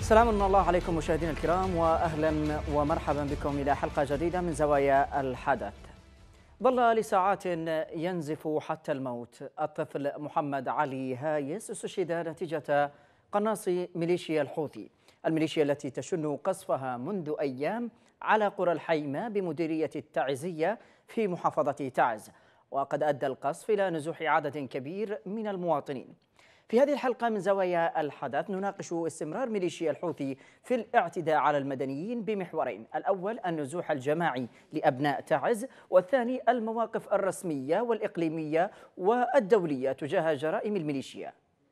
سلام الله عليكم مشاهدينا الكرام، وأهلا ومرحبا بكم إلى حلقة جديدة من زوايا الحدث. ظل لساعات ينزف حتى الموت الطفل محمد علي هايس، استشهد نتيجة قناص ميليشيا الحوثي، الميليشيا التي تشن قصفها منذ أيام على قرى الحيمة بمديرية التعزية في محافظة تعز، وقد أدى القصف إلى نزوح عدد كبير من المواطنين. في هذه الحلقة من زوايا الحدث نناقش استمرار ميليشيا الحوثي في الاعتداء على المدنيين بمحورين: الأول النزوح الجماعي لأبناء تعز، والثاني المواقف الرسمية والإقليمية والدولية تجاه جرائم الميليشيا.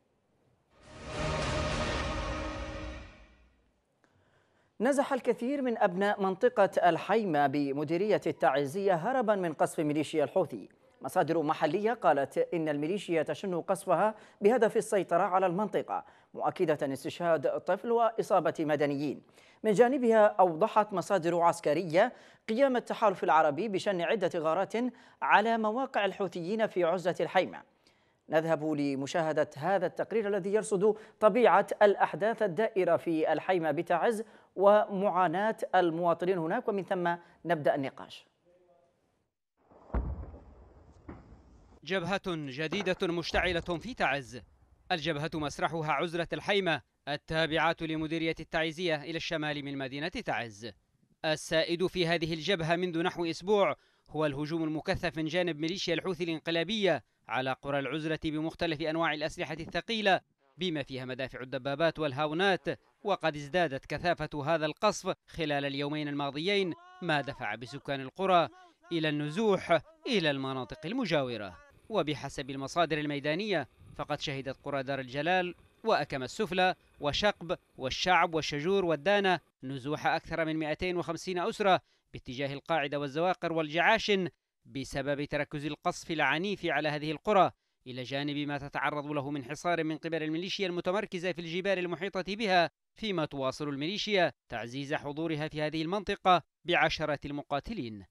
نزح الكثير من أبناء منطقة الحيمة بمديرية التعزية هربا من قصف ميليشيا الحوثي. مصادر محلية قالت إن الميليشيا تشن قصفها بهدف السيطرة على المنطقة، مؤكدة استشهاد طفل وإصابة مدنيين. من جانبها أوضحت مصادر عسكرية قيام التحالف العربي بشن عدة غارات على مواقع الحوثيين في عزة الحيمة. نذهب لمشاهدة هذا التقرير الذي يرصد طبيعة الأحداث الدائرة في الحيمة بتعز ومعاناة المواطنين هناك، ومن ثم نبدأ النقاش. جبهة جديدة مشتعلة في تعز. الجبهة مسرحها عزلة الحيمة التابعة لمديرية التعزية إلى الشمال من مدينة تعز. السائد في هذه الجبهة منذ نحو أسبوع هو الهجوم المكثف من جانب ميليشيا الحوثي الانقلابية على قرى العزلة بمختلف أنواع الأسلحة الثقيلة بما فيها مدافع الدبابات والهاونات، وقد ازدادت كثافة هذا القصف خلال اليومين الماضيين، ما دفع بسكان القرى إلى النزوح إلى المناطق المجاورة. وبحسب المصادر الميدانية فقد شهدت قرى دار الجلال وأكم السفلى وشقب والشعب والشجور والدانة نزوح أكثر من 250 أسرة باتجاه القاعدة والزواقر والجعاشن بسبب تركز القصف العنيف على هذه القرى، إلى جانب ما تتعرض له من حصار من قبل الميليشيا المتمركزة في الجبال المحيطة بها، فيما تواصل الميليشيا تعزيز حضورها في هذه المنطقة بعشرات المقاتلين.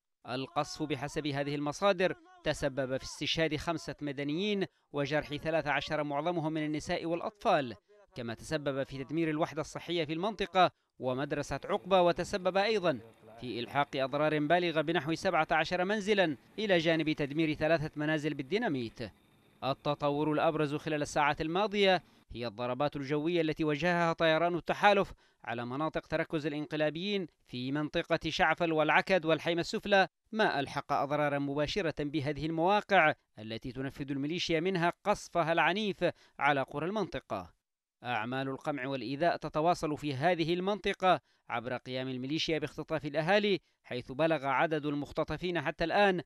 القصف بحسب هذه المصادر تسبب في استشهاد 5 مدنيين وجرح 13 معظمهم من النساء والأطفال، كما تسبب في تدمير الوحدة الصحية في المنطقة ومدرسة عقبة، وتسبب أيضا في إلحاق أضرار بالغة بنحو 17 منزلا إلى جانب تدمير 3 منازل بالديناميت. التطور الأبرز خلال الساعات الماضية هي الضربات الجوية التي وجهها طيران التحالف على مناطق تركز الانقلابيين في منطقة شعفل والعكد والحيمة السفلى، ما ألحق أضرارا مباشرة بهذه المواقع التي تنفذ الميليشيا منها قصفها العنيف على قرى المنطقة. أعمال القمع والإيذاء تتواصل في هذه المنطقة عبر قيام الميليشيا باختطاف الأهالي، حيث بلغ عدد المختطفين حتى الآن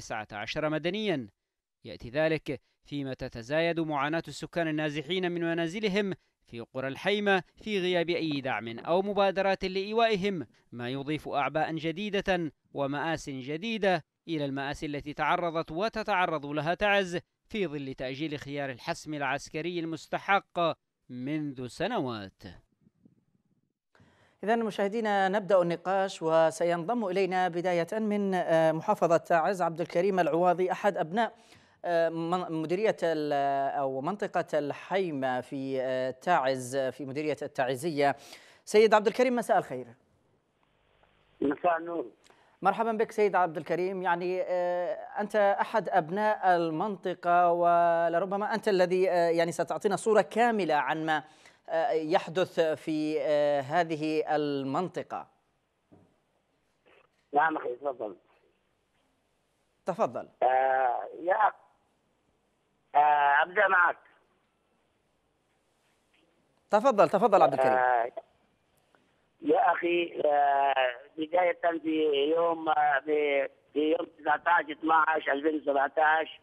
19 مدنيا. يأتي ذلك فيما تتزايد معاناة السكان النازحين من منازلهم في قرى الحيمة في غياب أي دعم أو مبادرات لإيوائهم، ما يضيف أعباء جديدة ومآس جديدة إلى المآسي التي تعرضت وتتعرض لها تعز في ظل تأجيل خيار الحسم العسكري المستحق منذ سنوات. إذن مشاهدينا نبدأ النقاش، وسينضم إلينا بداية من محافظة تعز عبد الكريم العواضي، أحد أبناء مديرية أو منطقة الحيمة في تعز في مديرية التعزية. سيد عبد الكريم، مساء الخير. مساء النور. مرحبا بك سيد عبد الكريم. يعني أنت أحد أبناء المنطقة، ولربما أنت الذي يعني ستعطينا صورة كاملة عن ما يحدث في هذه المنطقة. نعم أخي، تفضل. تفضل. يا أبدأ معك. تفضل عبد الكريم. يا أخي، بداية في يوم 19/12/2017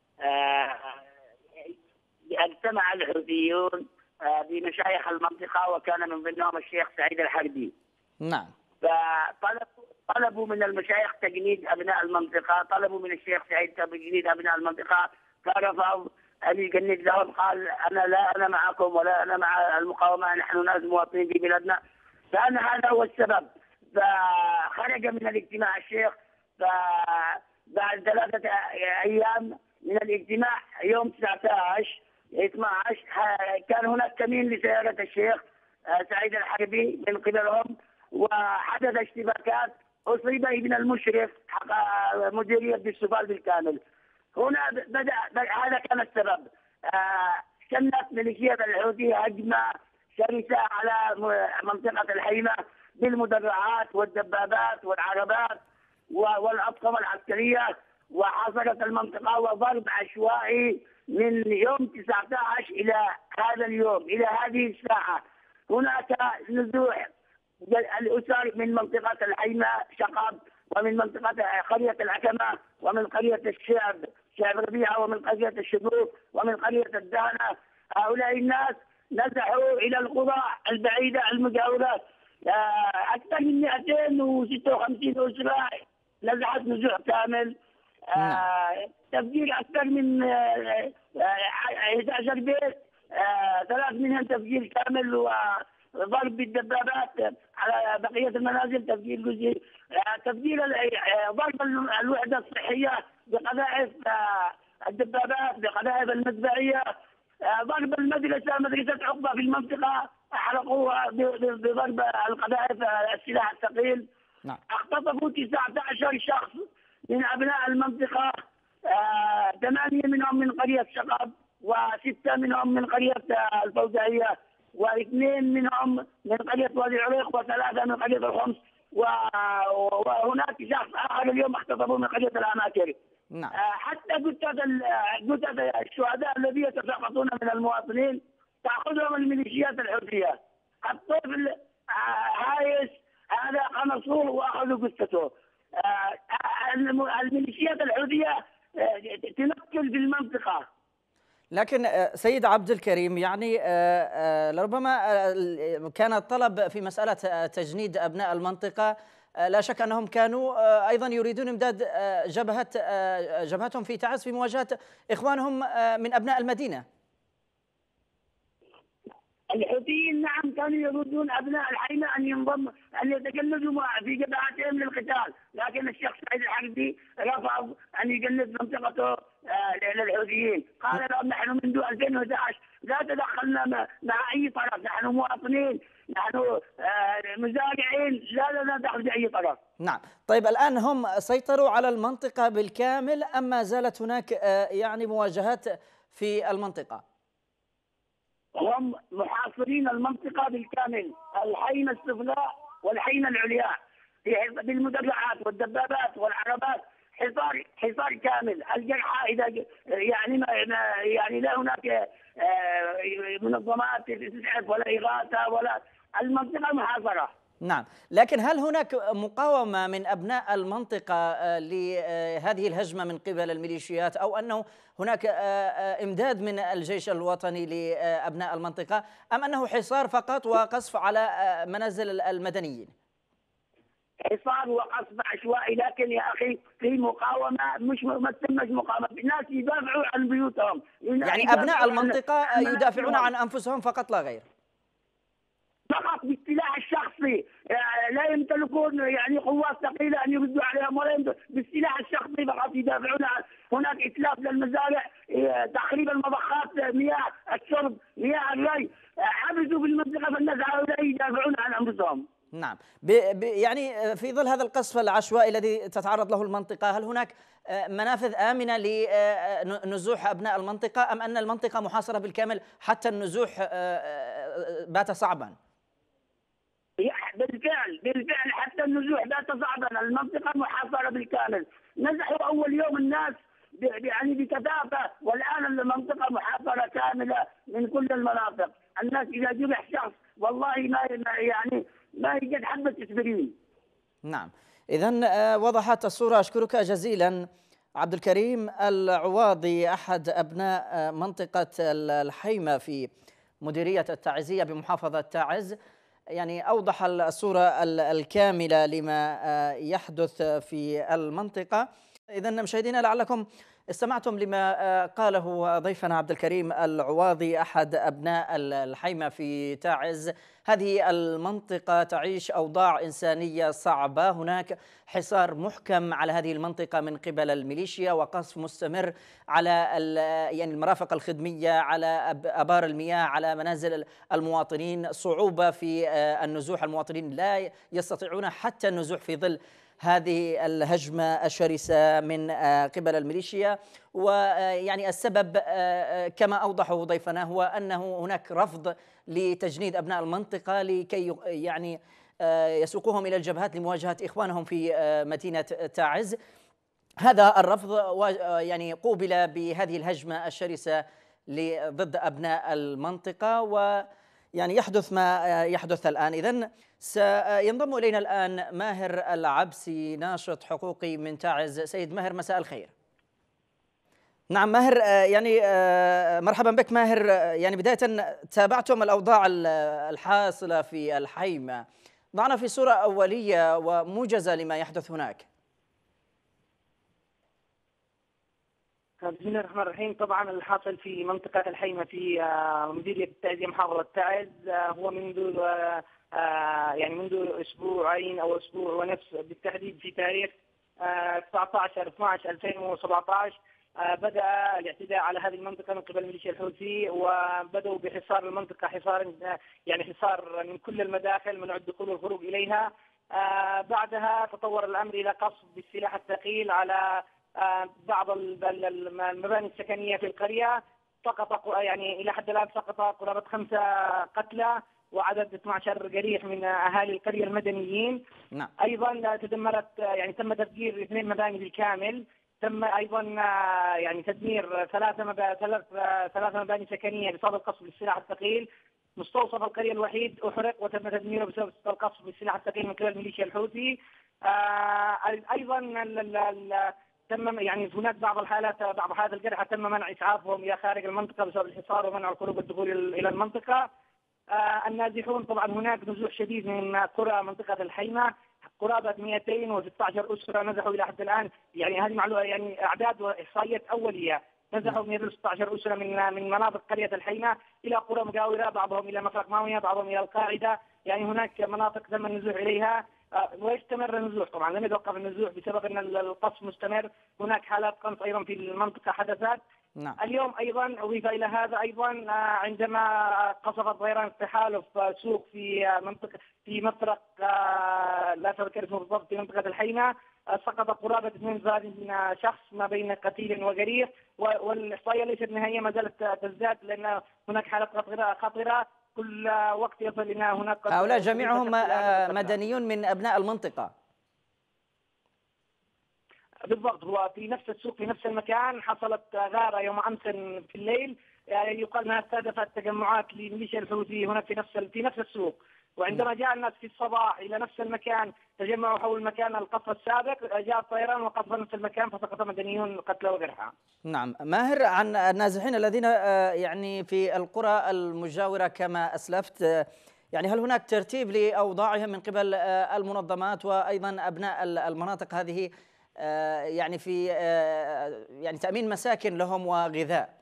اجتمع الحوثيون بمشايخ المنطقة، وكان من ضمنهم الشيخ سعيد الحربي. نعم. فطلبوا من المشايخ تجنيد أبناء المنطقة، طلبوا من الشيخ سعيد تجنيد أبناء المنطقة، فرفضوا أن يجند لهم. قال أنا معكم ولا أنا مع المقاومة، نحن ناس مواطنين في بلادنا. فأنا هذا هو السبب. فخرج من الاجتماع الشيخ، بعد 3 أيام من الاجتماع يوم 19/12 كان هناك كمين لسيارة الشيخ سعيد الحربي من قبلهم، وحدث اشتباكات، أصيب ابن المشرف حق مديرية بالسفال بالكامل. هنا هذا كان السبب. شنت ميليشيات الحوثي هجمة شرسة على منطقة الحيمة بالمدرعات والدبابات والعربات والأطقم العسكرية، وحصلت المنطقة وضرب عشوائي من يوم 19 إلى هذا اليوم، إلى هذه الساعة. هناك نزوح الأسر من منطقة الحيمة شقب، ومن منطقة قرية العكمة، ومن قرية شعب ربيعة، ومن قرية الشبوك، ومن قرية الدهنة. هؤلاء الناس نزحوا إلى القرى البعيدة المجاورة. أكثر من 256 أسرة نزحت نزوح كامل. تفجير أكثر من 11 بيت، 3 منهم تفجير كامل وضرب بالدبابات على بقية المنازل تفجير جزئي. تفجير ضرب الوحدة الصحية بقذائف الدبابات، بقذائف المدفعية. ضرب مدرسة عقبة في المنطقة، أحرقوها بضرب القذائف السلاح الثقيل. اختطفوا 19 شخص من أبناء المنطقة، 8 منهم من قرية شقب، و6 منهم من قرية الفوزائية، و2 منهم من قرية وادي عريق، و3 من قرية الخمس، وهناك شخص آخر اليوم اختطفوا من قرية الأماكر. حتى جثث الشهداء الذين يتساقطون من المواطنين تأخذهم الميليشيات الحوثية. الطفل هايس هذا قنصوه وأخذوا جثته. الميليشيات الحوثية تنقل في المنطقة. لكن سيد عبد الكريم، يعني لربما كان الطلب في مسألة تجنيد أبناء المنطقة، لا شك أنهم كانوا أيضا يريدون إمداد جبهتهم في تعز في مواجهة إخوانهم من أبناء المدينة. الحوثيين نعم كانوا يريدون أبناء الحيمة أن يتجندوا في جبهتهم للقتال، لكن الشيخ سعيد الحربي رفض أن يجند منطقته للحوثيين. قال لهم نحن منذ 2011 لا تدخلنا مع أي طرف، نحن مواطنين، نحن مزارعين، لا لنا دخل بأي طرف. نعم، طيب الآن هم سيطروا على المنطقة بالكامل أم ما زالت هناك يعني مواجهات في المنطقة؟ هم محاصرين المنطقة بالكامل، الحيمة السفلى والحيمة العليا بالمدرعات والدبابات والعربات، حصار كامل. الجرحى إذا يعني لا هناك منظمات تسعف ولا إغاثة ولا، المنطقة محاصرة. نعم، لكن هل هناك مقاومة من أبناء المنطقة لهذه الهجمة من قبل الميليشيات، أو أنه هناك إمداد من الجيش الوطني لأبناء المنطقة، أم أنه حصار فقط وقصف على منازل المدنيين؟ حصار وقصف عشوائي، لكن يا أخي في مقاومة، مش ما تسمىش مقاومة، الناس يدافعوا عن بيوتهم. يعني أبناء المنطقة يدافعون عن أنفسهم فقط لا غير؟ فقط بالسلاح الشخصي، لا يمتلكون يعني قوات ثقيله ان يردوا عليهم، ولا بالسلاح الشخصي فقط يدافعون. هناك اتلاف للمزارع، تخريب المضخات، مياه الشرب، مياه الري، حبسوا بالمنطقه، فالناس هؤلاء يدافعون عن انفسهم. نعم، يعني في ظل هذا القصف العشوائي الذي تتعرض له المنطقة، هل هناك منافذ آمنة لنزوح أبناء المنطقة، أم أن المنطقة محاصرة بالكامل حتى النزوح بات صعبا؟ بالفعل حتى النزوح بات صعبا، المنطقة محاصرة بالكامل. نزحوا أول يوم الناس يعني بكثافة، والآن المنطقة محاصرة كاملة من كل المناطق. الناس إذا جرح شخص والله ما يوجد حبة إسبرين. نعم، إذن وضحت الصورة. أشكرك جزيلا عبد الكريم العواضي، أحد أبناء منطقة الحيمة في مديرية التعزية بمحافظة تعز، يعني أوضح الصورة الكاملة لما يحدث في المنطقة. إذن مشاهدينا، لعلكم استمعتم لما قاله ضيفنا عبد الكريم العواضي أحد أبناء الحيمة في تعز. هذه المنطقة تعيش أوضاع إنسانية صعبة، هناك حصار محكم على هذه المنطقة من قبل الميليشيا، وقصف مستمر على يعني المرافق الخدمية، على أبار المياه، على منازل المواطنين، صعوبة في النزوح، المواطنين لا يستطيعون حتى النزوح في ظل هذه الهجمة الشرسة من قبل الميليشيا. ويعني السبب كما أوضحه ضيفنا هو أنه هناك رفض لتجنيد أبناء المنطقة لكي يعني يسوقوهم إلى الجبهات لمواجهة إخوانهم في مدينة تعز. هذا الرفض يعني قوبل بهذه الهجمة الشرسة ضد أبناء المنطقة، ويعني يحدث ما يحدث الآن. إذن سينضم إلينا الآن ماهر العبسي، ناشط حقوقي من تعز. سيد ماهر، مساء الخير. نعم ماهر، يعني مرحبا بك ماهر. يعني بداية، تابعتم الأوضاع الحاصلة في الحيمة، ضعنا في صورة أولية وموجزة لما يحدث هناك. بسم الله الرحمن الرحيم. طبعا الحاصل في منطقة الحيمة في مديرية التعزية محافظة تعز هو منذ منذ أسبوعين أو أسبوع ونصف بالتحديد، في تاريخ 19/12/2017 بدأ الاعتداء على هذه المنطقة من قبل ميليشيا الحوثي، وبدأوا بحصار المنطقة، حصار من كل المداخل منع الدخول والخروج إليها. بعدها تطور الأمر إلى قصف بالسلاح الثقيل على بعض المباني السكنية في القرية. سقط إلى حد الآن سقط قرابة 5 قتلى وعدد 12 جريح من أهالي القرية المدنيين. نعم. أيضا تدمرت تم تفجير 2 مباني بالكامل. تم أيضا تدمير 3 مباني سكنية بسبب القصف بالسلاح الثقيل. مستوصف القرية الوحيد أحرق وتم تدميره بسبب القصف بالسلاح الثقيل من قبل ميليشيا الحوثي. أيضا تم هناك بعض هذا الجرحى تم منع إسعافهم إلى خارج المنطقة بسبب الحصار ومنع الخروج والدخول إلى المنطقة. النازحون طبعا هناك نزوح شديد من قرى منطقة الحيمة، قرابة 216 أسرة نزحوا إلى حد الآن. هذه معلومة أعداد وإحصائيات أولية. نزحوا 216 أسرة من مناطق قرية الحيمة إلى قرى مجاورة، بعضهم إلى مفرق ماوية، بعضهم إلى القاعدة. هناك مناطق تم النزوح إليها ويستمر النزوح. طبعا لم يتوقف النزوح بسبب أن القصف مستمر. هناك حالات قنص أيضا في المنطقة حدثت. نعم. اليوم أيضا أضيف إلى هذا أيضا عندما قصفت طيران التحالف سوق في مفرق لا أتذكر اسمه بالضبط في منطقة الحيمة، سقط قرابة 32 شخص ما بين قتيل وجريح، والإحصائية ليست نهائية، ما زالت تزداد لأن هناك حالات خطرة كل وقت يصل إلى هناك. هؤلاء جميعهم مدنيون من أبناء المنطقة. بالضبط، هو في نفس السوق في نفس المكان. حصلت غارة يوم أمس في الليل، يقال أنها استهدفت تجمعات لميليشيا الحوثي هناك في نفس السوق. وعندما جاء الناس في الصباح إلى نفس المكان تجمعوا حول مكان القصف السابق، جاء الطيران وقصف نفس المكان فسقط مدنيون قتلى وجرحى. نعم. ماهر، عن النازحين الذين يعني في القرى المجاورة كما أسلفت، هل هناك ترتيب لأوضاعهم من قبل المنظمات وأيضا أبناء المناطق هذه في تأمين مساكن لهم وغذاء؟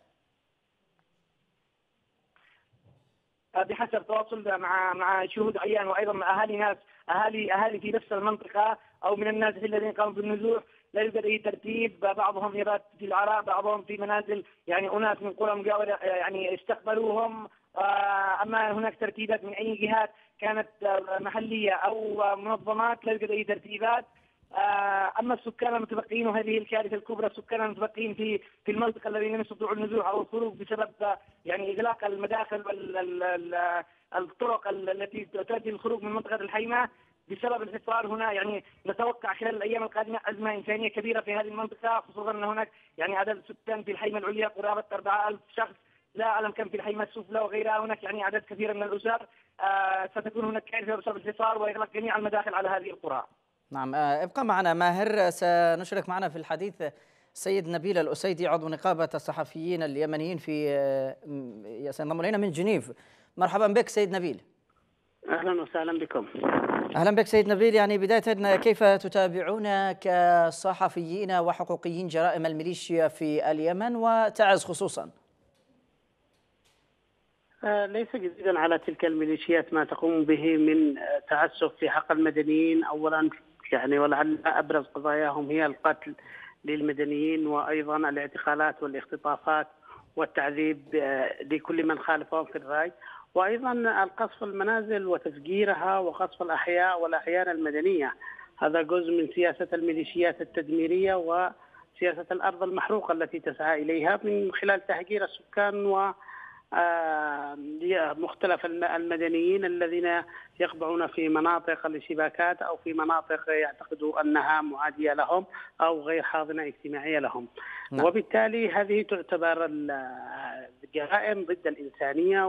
بحسب تواصل مع شهود عيان وايضا مع اهالي في نفس المنطقه او من النازحين الذين قاموا بالنزوح، لا يوجد اي ترتيب. بعضهم يبات في العراء، بعضهم في منازل اناس من قرى مجاوره استقبلوهم. اما هناك ترتيبات من اي جهات كانت محليه او منظمات، لا يوجد اي ترتيبات. اما السكان المتبقين، وهذه الكارثه الكبرى، السكان المتبقين في المنطقه الذين لم يستطيعوا النزوح او الخروج بسبب اغلاق المداخل والطرق التي تؤدي الخروج من منطقه الحيمه بسبب الحصار. هنا نتوقع خلال الايام القادمه ازمه انسانيه كبيره في هذه المنطقه، خصوصا ان هناك عدد السكان في الحيمه العليا قرابه 4000 شخص، لا اعلم كم في الحيمه السفلى وغيرها. هناك عدد كثير من الاسر. ستكون هناك كارثه بسبب الحصار واغلاق جميع المداخل على هذه القرى. نعم. ابقى معنا ماهر. سنشرك معنا في الحديث سيد نبيل الأسيدي، عضو نقابة الصحفيين اليمنيين سينضم إلينا من جنيف. مرحبا بك سيد نبيل. أهلا وسهلا بكم. أهلا بك سيد نبيل. يعني بداية كيف تتابعون كصحفيين وحقوقيين جرائم الميليشيا في اليمن وتعز خصوصا؟ ليس جديدا على تلك الميليشيات ما تقوم به من تعسف في حق المدنيين أولا، يعني ولعل أبرز قضاياهم هي القتل للمدنيين، وأيضا الاعتقالات والاختطافات والتعذيب لكل من خالفهم في الرأي، وأيضا القصف المنازل وتفجيرها وقصف الأحياء والأعيان المدنية. هذا جزء من سياسة الميليشيات التدميرية وسياسة الأرض المحروقة التي تسعى إليها من خلال تهجير السكان و مختلف المدنيين الذين يقبعون في مناطق الاشتباكات أو في مناطق يعتقدوا أنها معادية لهم أو غير حاضنة اجتماعية لهم. نعم. وبالتالي هذه تعتبر جرائم ضد الإنسانية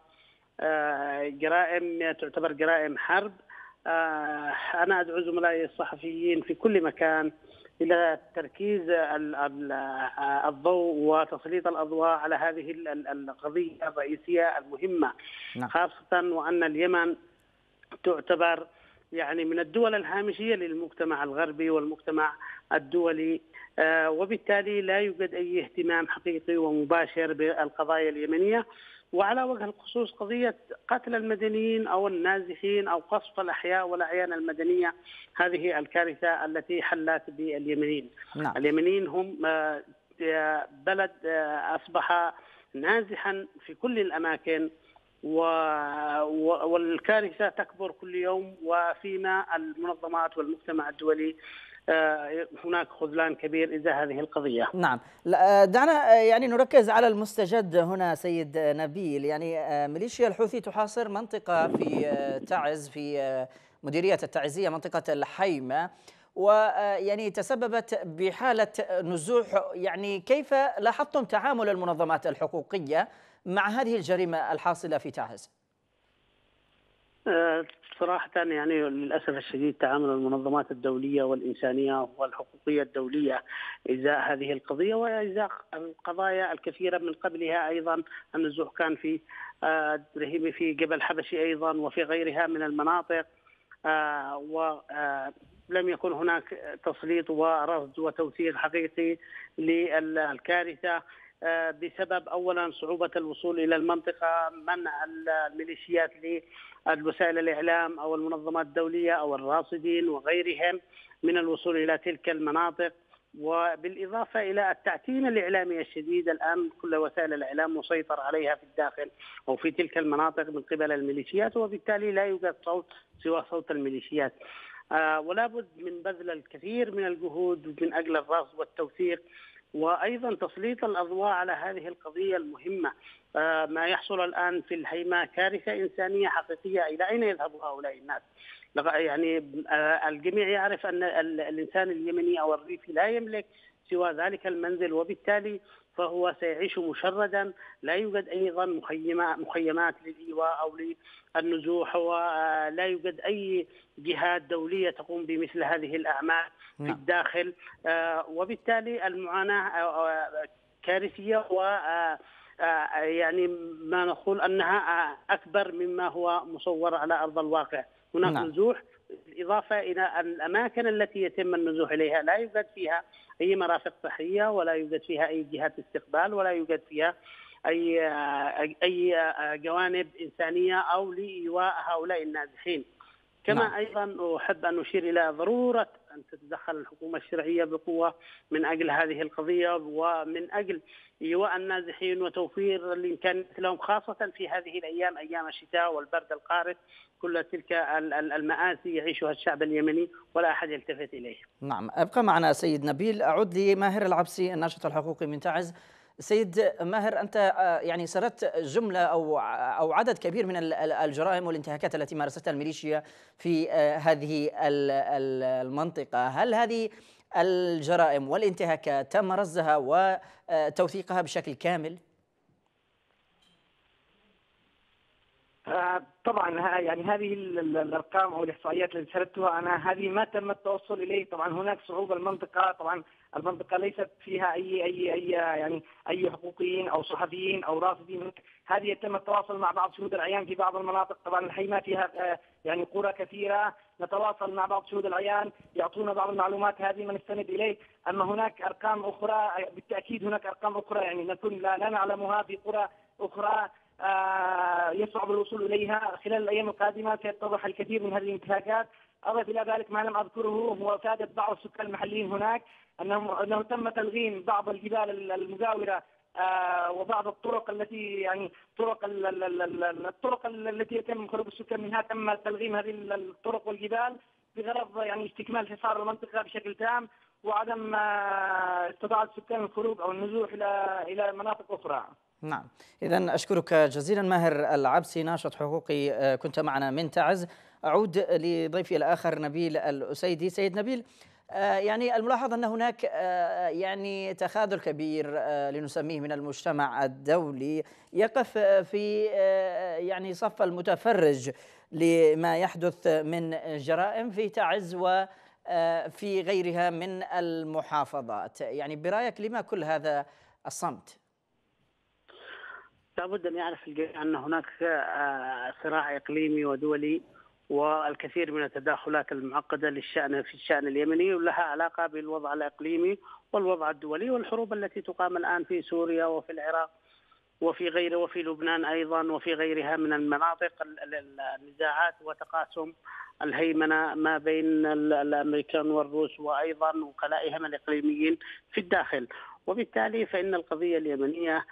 وجرائم تعتبر جرائم حرب. أنا أدعو زملائي الصحفيين في كل مكان إلى تركيز الضوء وتسليط الأضواء على هذه القضية الرئيسية المهمة. نعم. خاصة وأن اليمن تعتبر يعني من الدول الهامشية للمجتمع الغربي والمجتمع الدولي، وبالتالي لا يوجد أي اهتمام حقيقي ومباشر بالقضايا اليمنية. وعلى وجه الخصوص قضية قتل المدنيين أو النازحين أو قصف الأحياء والأعيان المدنية، هذه الكارثة التي حلت باليمنيين. نعم. اليمنيين هم بلد أصبح نازحا في كل الأماكن، والكارثة تكبر كل يوم، وفيما المنظمات والمجتمع الدولي هناك خذلان كبير إزاء هذه القضية. نعم. دعنا يعني نركز على المستجد هنا سيد نبيل. يعني ميليشيا الحوثي تحاصر منطقة في تعز، في مديرية التعزية، منطقة الحيمة، ويعني تسببت بحالة نزوح. يعني كيف لاحظتم تعامل المنظمات الحقوقية مع هذه الجريمة الحاصلة في تعز؟ صراحة يعني للأسف الشديد تعامل المنظمات الدولية والإنسانية والحقوقية الدولية إزاء هذه القضية وإزاء القضايا الكثيرة من قبلها. أيضا النزوح كان في رهيبة في جبل حبشي أيضا وفي غيرها من المناطق، ولم يكن هناك تسليط ورصد وتوثيق حقيقي للكارثة بسبب أولا صعوبة الوصول إلى المنطقة، منع الميليشيات للوسائل الإعلام أو المنظمات الدولية أو الراصدين وغيرهم من الوصول إلى تلك المناطق، وبالإضافة إلى التعتيم الإعلامي الشديد. الآن كل وسائل الإعلام مسيطر عليها في الداخل أو في تلك المناطق من قبل الميليشيات، وبالتالي لا يوجد صوت سوى صوت الميليشيات. ولا بد من بذل الكثير من الجهود من أجل الرصد والتوثيق، وأيضا تسليط الأضواء على هذه القضية المهمة. ما يحصل الآن في الحيمة كارثة إنسانية حقيقية. إلى أين يذهب هؤلاء الناس؟ يعني الجميع يعرف أن الإنسان اليمني أو الريفي لا يملك سوى ذلك المنزل، وبالتالي فهو سيعيش مشردا. لا يوجد أيضا مخيمات للإيواء أو للنزوح، ولا يوجد أي جهات دولية تقوم بمثل هذه الأعمال في الداخل، وبالتالي المعاناة كارثية، و يعني ما نقول أنها أكبر مما هو مصور على أرض الواقع. هناك نزوح، بالإضافة إلى الأماكن التي يتم النزوح إليها لا يوجد فيها أي مرافق صحية، ولا يوجد فيها أي جهات استقبال، ولا يوجد فيها أي جوانب إنسانية أو لإيواء هؤلاء النازحين. كما أيضا أحب أن أشير إلى ضرورة أن تتدخل الحكومة الشرعية بقوة من أجل هذه القضية ومن أجل إيواء النازحين وتوفير الإمكانيات لهم، خاصة في هذه الأيام، أيام الشتاء والبرد القارس. كل تلك المآسي يعيشها الشعب اليمني ولا أحد يلتفت إليه. نعم. أبقى معنا سيد نبيل. أعود لماهر العبسي الناشط الحقوقي من تعز. سيد ماهر، أنت يعني سردت جملة أو عدد كبير من الجرائم والانتهاكات التي مارستها الميليشيا في هذه المنطقة. هل هذه الجرائم والانتهاكات تم رصدها وتوثيقها بشكل كامل؟ طبعا يعني هذه الارقام او الاحصائيات التي سردتها انا، هذه ما تم التوصل اليه. طبعا هناك صعوبه المنطقه، طبعا المنطقه ليست فيها اي حقوقيين او صحفيين او راصدين. هذه يتم التواصل مع بعض شهود العيان في بعض المناطق. طبعا الحي ما فيها يعني قرى كثيره، نتواصل مع بعض شهود العيان يعطونا بعض المعلومات، هذه ما نستند اليه. اما هناك ارقام اخرى، بالتاكيد هناك ارقام اخرى يعني نكون لا نعلمها في قرى اخرى يصعب الوصول إليها. خلال الأيام القادمة سيتضح الكثير من هذه الانتهاكات. أضف إلى ذلك ما لم أذكره هو إفادة بعض السكان المحليين هناك أنه تم تلغيم بعض الجبال المجاورة وبعض الطرق التي يعني الطرق التي يتم خروج السكان منها، تم تلغيم هذه الطرق والجبال بغرض يعني استكمال حصار المنطقة بشكل تام، وعدم استطاعة السكان الخروج أو النزوح إلى مناطق أخرى. نعم، إذن أشكرك جزيلا ماهر العبسي، ناشط حقوقي، كنت معنا من تعز. أعود لضيفي الآخر نبيل الأسيدي. سيد نبيل، يعني الملاحظ أن هناك يعني تخاذل كبير لنسميه من المجتمع الدولي يقف في يعني صف المتفرج لما يحدث من جرائم في تعز وفي غيرها من المحافظات. يعني برأيك لما كل هذا الصمت؟ لابد أن يعرف الجميع أن هناك صراع إقليمي ودولي، والكثير من التداخلات المعقدة في الشأن اليمني، ولها علاقة بالوضع الإقليمي والوضع الدولي والحروب التي تقام الآن في سوريا وفي العراق وفي غيره وفي لبنان أيضا وفي غيرها من المناطق. النزاعات وتقاسم الهيمنة ما بين الأمريكان والروس وأيضا وكلائهم الإقليميين في الداخل، وبالتالي فإن القضية اليمنية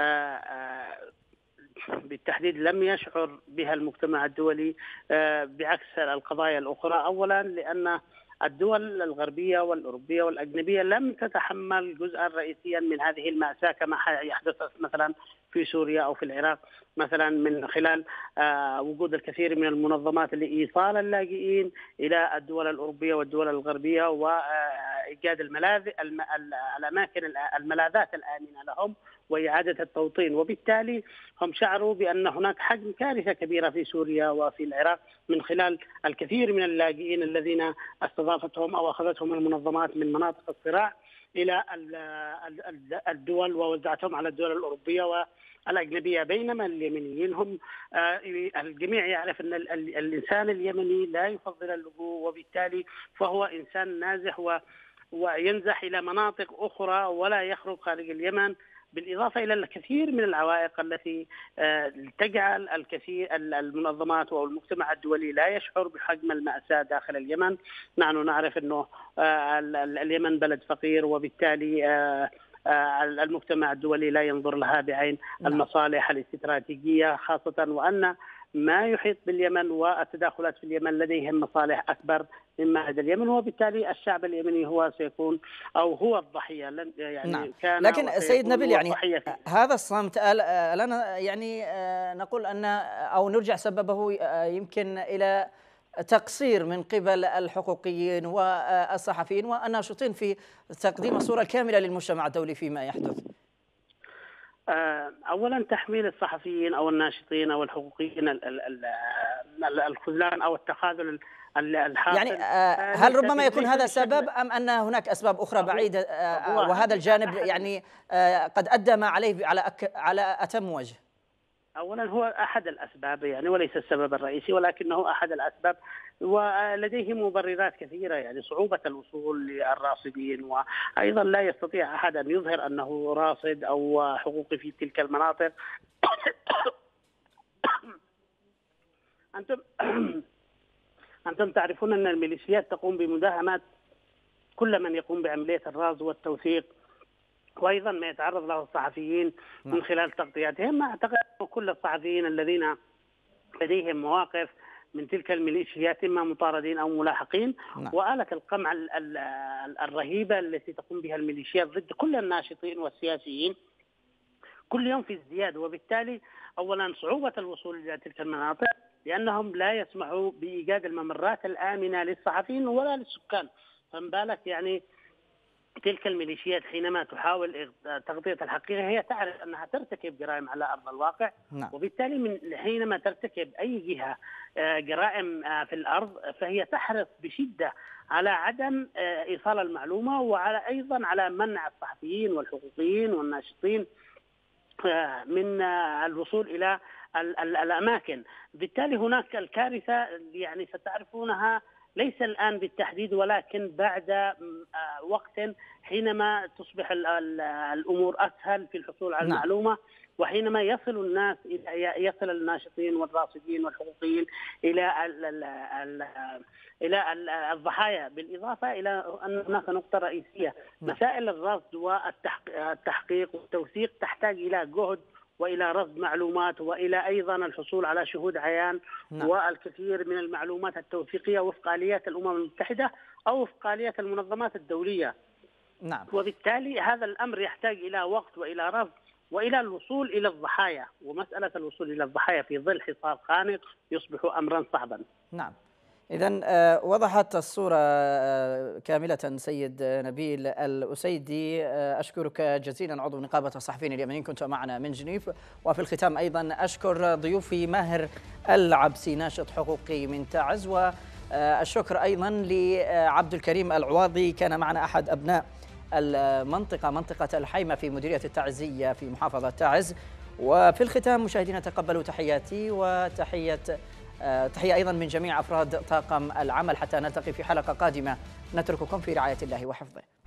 بالتحديد لم يشعر بها المجتمع الدولي بعكس القضايا الأخرى. أولا لأن الدول الغربية والأوروبية والأجنبية لم تتحمل جزءا رئيسيا من هذه المأساة كما يحدث مثلا في سوريا أو في العراق، مثلا من خلال وجود الكثير من المنظمات لإيصال اللاجئين إلى الدول الأوروبية والدول الغربية وإيجاد الأماكن الملاذات الآمنة لهم وإعادة التوطين. وبالتالي هم شعروا بأن هناك حجم كارثة كبيرة في سوريا وفي العراق من خلال الكثير من اللاجئين الذين استضافتهم أو أخذتهم المنظمات من مناطق الصراع إلى الدول ووزعتهم على الدول الأوروبية والأجنبية، بينما اليمنيين هم الجميع يعرف أن الإنسان اليمني لا يفضل اللجوء، وبالتالي فهو إنسان نازح وينزح إلى مناطق أخرى ولا يخرج خارج اليمن، بالإضافة إلى الكثير من العوائق التي تجعل الكثير المنظمات أو المجتمع الدولي لا يشعر بحجم المأساة داخل اليمن. نحن نعرف أنه اليمن بلد فقير، وبالتالي المجتمع الدولي لا ينظر لها بعين المصالح الاستراتيجية، خاصة وأن ما يحيط باليمن والتداخلات في اليمن لديهم مصالح أكبر مما لدى اليمن، وبالتالي الشعب اليمني هو سيكون أو هو الضحية. يعني نعم. كان لكن سيد نبيل، يعني هذا الصمت لنا يعني نقول أن أو نرجع سببه يمكن إلى تقصير من قبل الحقوقيين والصحفيين والناشطين في تقديم الصورة الكاملة للمجتمع الدولي فيما يحدث. أولا تحميل الصحفيين أو الناشطين أو الحقوقيين الخذلان أو التخاذل الحاصل، يعني هل ربما يكون هذا سبب أم أن هناك أسباب أخرى بعيدة وهذا الجانب يعني قد أدى ما عليه على أتم وجه؟ أولا هو أحد الأسباب يعني وليس السبب الرئيسي، ولكنه أحد الأسباب، ولديه مبررات كثيرة، يعني صعوبة الوصول للراصدين، وأيضا لا يستطيع أحد أن يظهر أنه راصد أو حقوقي في تلك المناطق. أنتم تعرفون أن الميليشيات تقوم بمداهمات كل من يقوم بعملية الرصد والتوثيق، وأيضا ما يتعرض له الصحفيين من خلال تغطياتهم. ما أعتقد أن كل الصحفيين الذين لديهم مواقف من تلك الميليشيات إما مطاردين أو ملاحقين. وآلة القمع الرهيبة التي تقوم بها الميليشيات ضد كل الناشطين والسياسيين كل يوم في ازدياد، وبالتالي أولا صعوبة الوصول إلى تلك المناطق لأنهم لا يسمحوا بإيجاد الممرات الآمنة للصحفيين ولا للسكان، فما بالك يعني تلك الميليشيات حينما تحاول تغطية الحقيقة هي تعرف أنها ترتكب جرائم على أرض الواقع. نعم. وبالتالي من حينما ترتكب أي جهة جرائم في الأرض فهي تحرص بشدة على عدم إيصال المعلومة، وعلى أيضا على منع الصحفيين والحقوقيين والناشطين من الوصول إلى الأماكن. بالتالي هناك الكارثة يعني ستعرفونها ليس الآن بالتحديد، ولكن بعد وقت حينما تصبح الأمور أسهل في الحصول على المعلومة، وحينما يصل الناس يصل الناشطين والراصدين والحقوقيين إلى الضحايا. بالإضافة إلى أن هناك نقطة رئيسية، مسائل الرصد والتحقيق والتوثيق تحتاج إلى جهد وإلى رصد معلومات وإلى أيضا الحصول على شهود عيان والكثير من المعلومات التوثيقية وفق آليات الأمم المتحدة أو وفق آليات المنظمات الدولية. نعم. وبالتالي هذا الأمر يحتاج إلى وقت وإلى رصد وإلى الوصول إلى الضحايا، ومسألة الوصول إلى الضحايا في ظل حصار خانق يصبح أمرا صعبا. نعم. إذن وضحت الصورة كاملة سيد نبيل الأسيدي، أشكرك جزيلا عضو نقابة الصحفيين اليمنيين، كنت معنا من جنيف. وفي الختام أيضا أشكر ضيوفي ماهر العبسي ناشط حقوقي من تعز، والشكر أيضا لعبد الكريم العواضي، كان معنا أحد أبناء المنطقة، منطقة الحيمة في مديرية التعزية في محافظة تعز. وفي الختام مشاهدينا تقبلوا تحياتي وتحية أيضا من جميع أفراد طاقم العمل، حتى نلتقي في حلقة قادمة، نترككم في رعاية الله وحفظه.